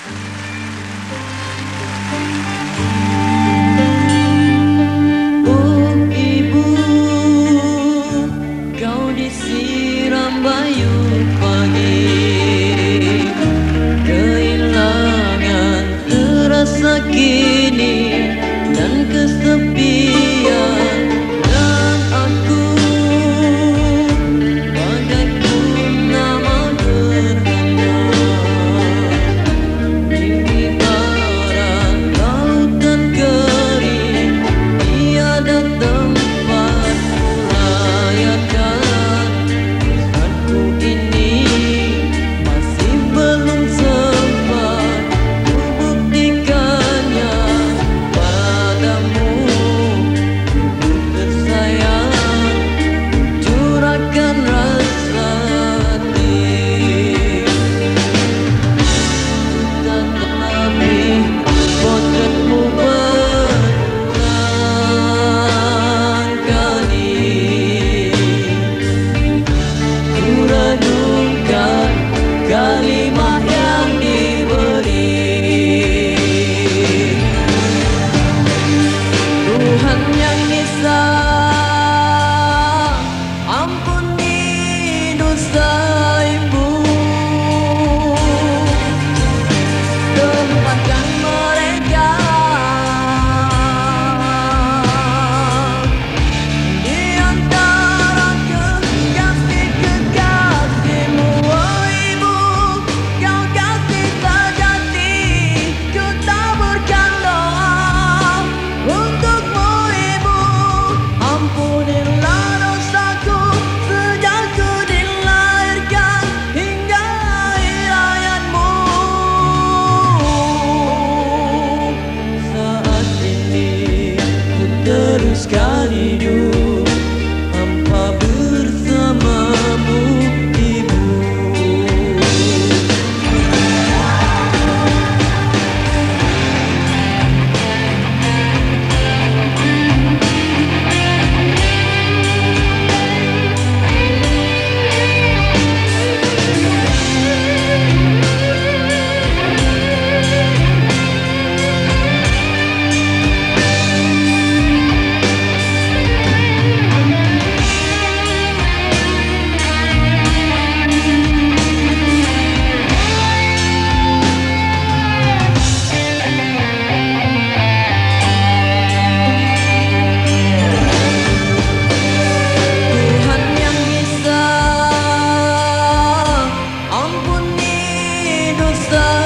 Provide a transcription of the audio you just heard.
Oh ibu, kau disiram bayu pagi, kehilangan terasa kini dan kesepian, dan aku bagai bunga berhana, tinggi barat lautan kering, tiada tempat merayakan. Tuhanku ini masih belum sempat kubuktikannya padamu. Ibu tersayang, curahkan rasa hati. Tetapi potretmu berulang kali ku renungkan kalimat yang diberi. Tuhan yang Esa, ampuni dosa ibu, tempatkan mereka di antara kekasih-kekasihmu. Oh ibu, kau kasih sejati, ku taburkan doa untukmu ibu. Ampunilah dosaku sejak ku dilahirkan hingga akhir hayatmu. Saat ini ku teruskan hidup hampa bersamamu ibu. Tuhan yang Esa, ampuni dosa